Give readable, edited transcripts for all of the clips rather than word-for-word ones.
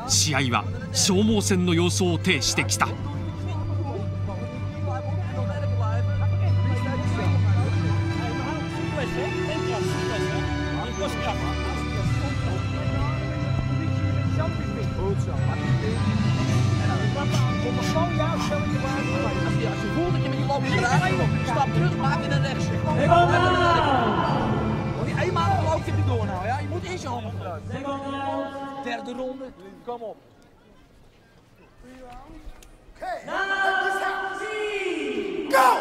試合は消耗戦の様相を呈してきた。 Stap terug, maak je naar rechts. Die eenmalige loop je door nou, ja? Je moet eerst je handen gebruiken. Derde ronde, kom op. Go!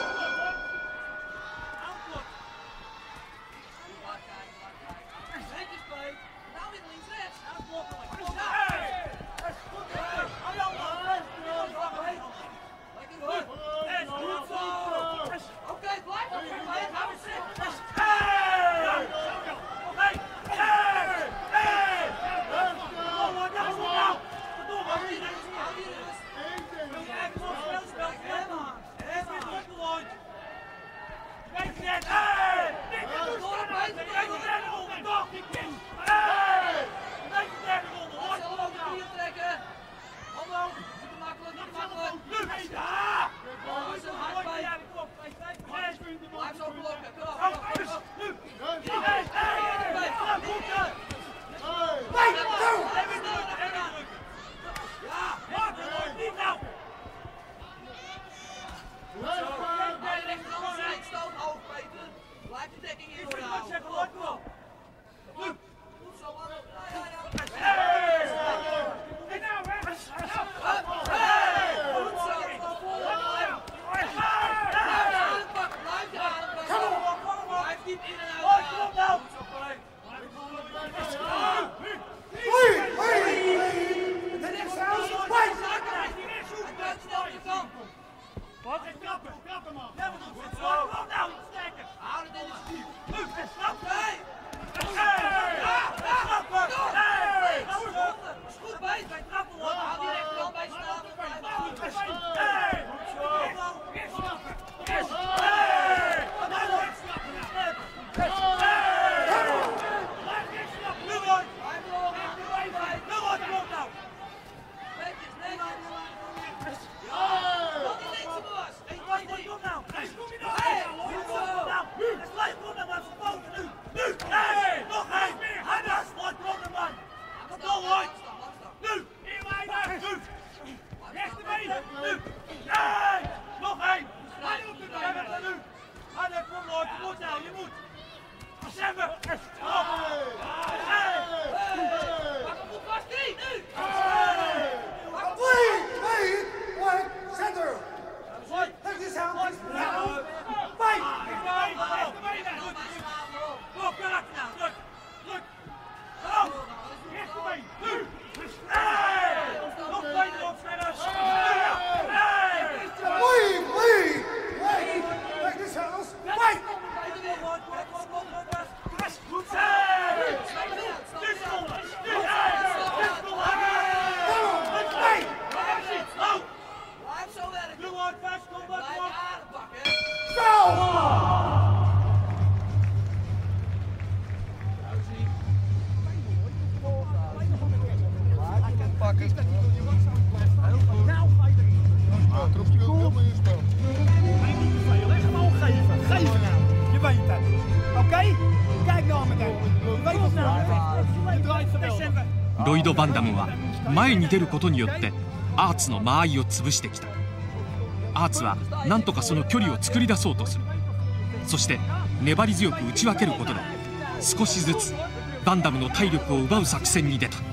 ロイド・バンダムは前に出ることによってアーツの間合いを潰してきた。アーツは何とかその距離を作り出そうとする。そして粘り強く打ち分けることで少しずつバンダムの体力を奪う作戦に出た。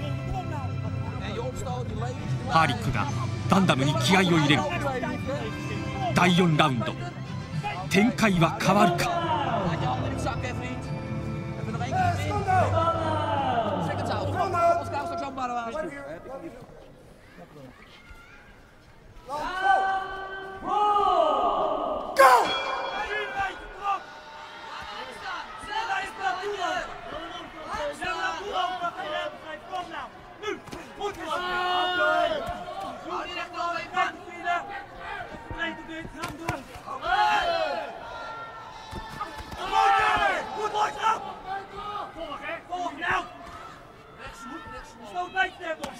ハーリックがバンダムに気合を入れる。第4ラウンド、展開は変わるか。 Zo blijft het.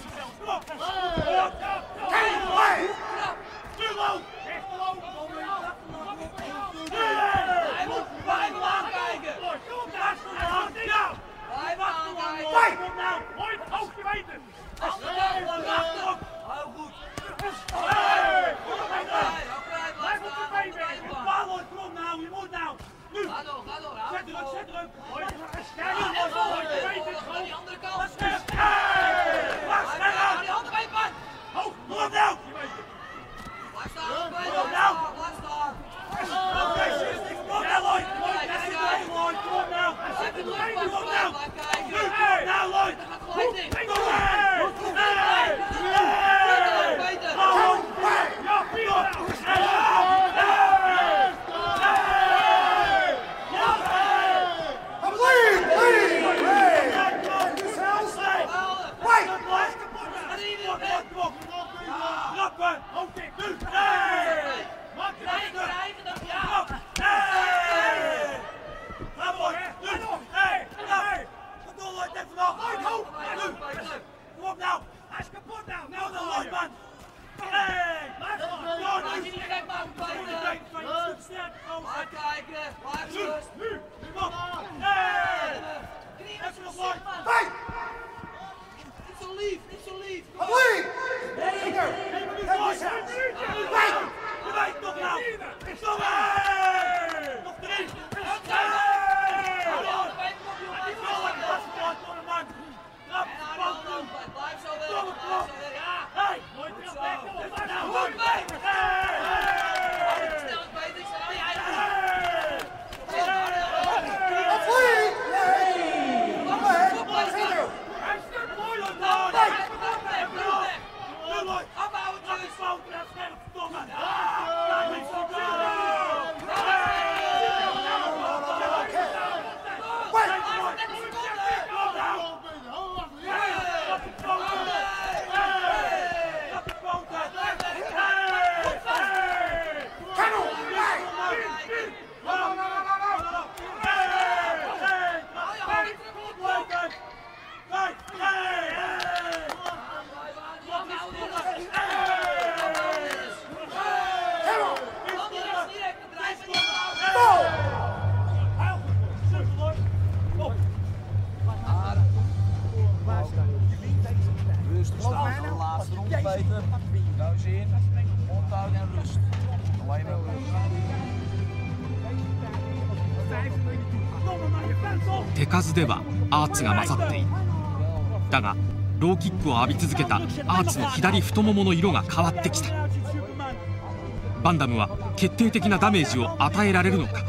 手数ではアーツが勝っている。だがローキックを浴び続けたアーツの左太ももの色が変わってきた。バンダムは決定的なダメージを与えられるのか。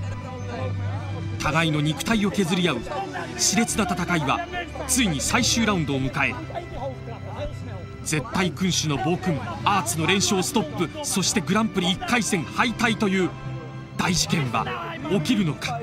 互いの肉体を削り合う熾烈な戦いはついに最終ラウンドを迎える。絶対君主の暴君アーツの連勝ストップ、そしてグランプリ1回戦敗退という大事件は起きるのか。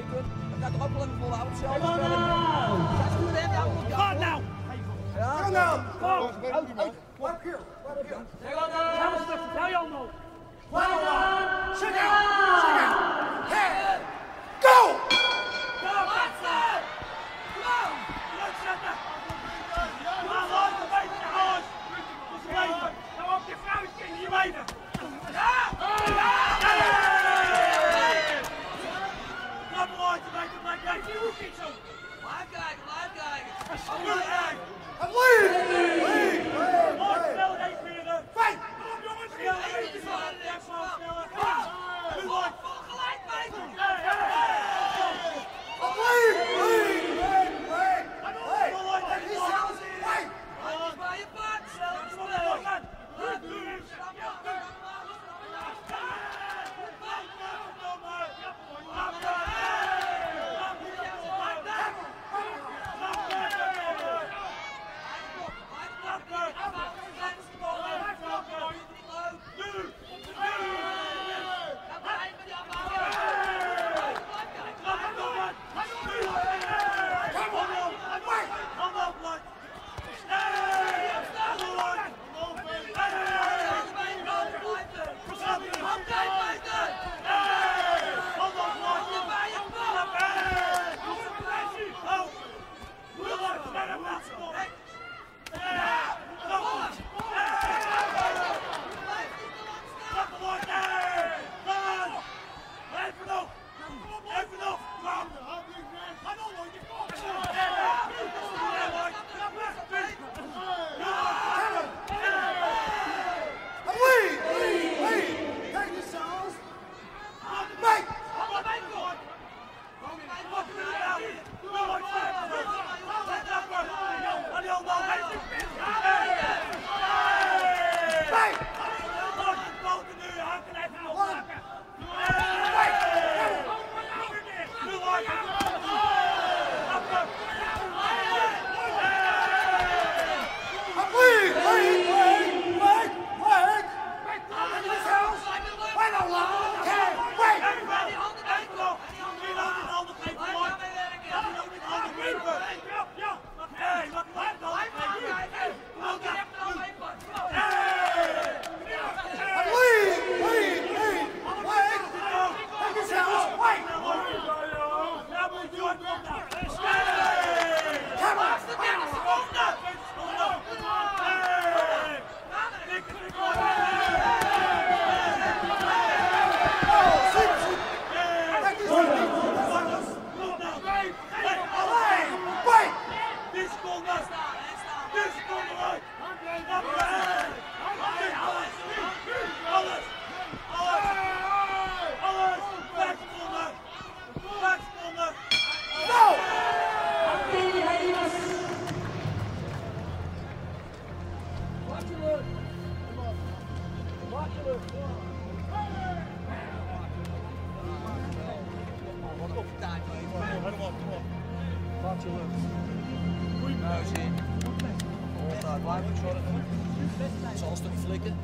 Blijf zorgen. Zal een stuk flikken.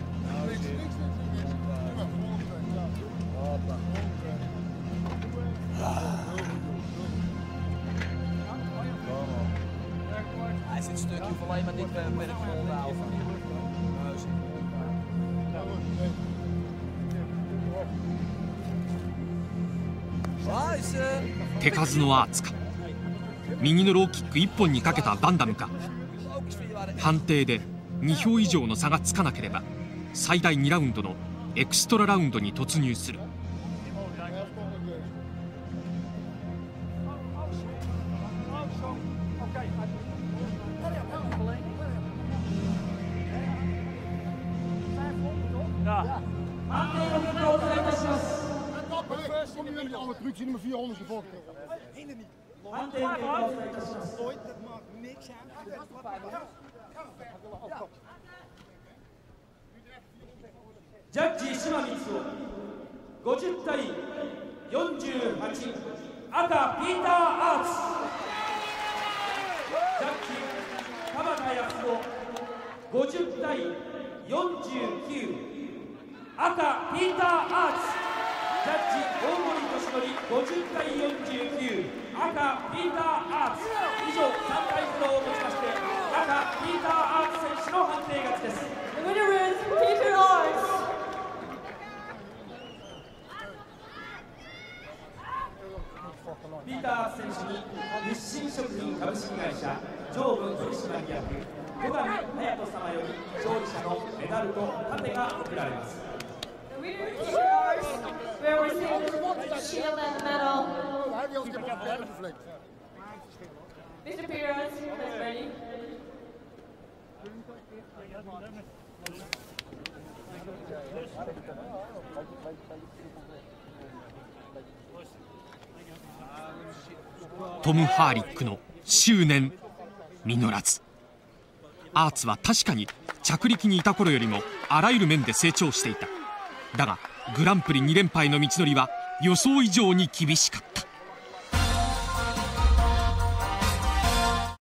Hoppa. Hij zit een stukje, hoeft alleen maar dit werk vol te houden. 手数のアーツか、右のローキック1本にかけたバンダムか。判定で2票以上の差がつかなければ最大2ラウンドのエクストララウンドに突入する。 ジャッジ島光夫50対48、赤ピーター・アーツ。ジャッジ田畑康夫50対49、赤ピーター・アーツ。ジャッジ大森敏則50対49、赤ピーター・アーツ。以上3回ほどをもちまして赤ピーター・アーツ選手の判定勝ちです。 The winner is Peter Arts. ピーター選手に日清食品株式会社常務取締役戸上隼人様より勝利者のメダルと盾が贈られます。 The winner is Peter Arts. We'll receive the shield and the medal. Mr. Peter Arts, please ready. トム・ハーリックの執念実らず。アーツは確かに着力にいた頃よりもあらゆる面で成長していた。だがグランプリ2連覇への道のりは予想以上に厳しかった。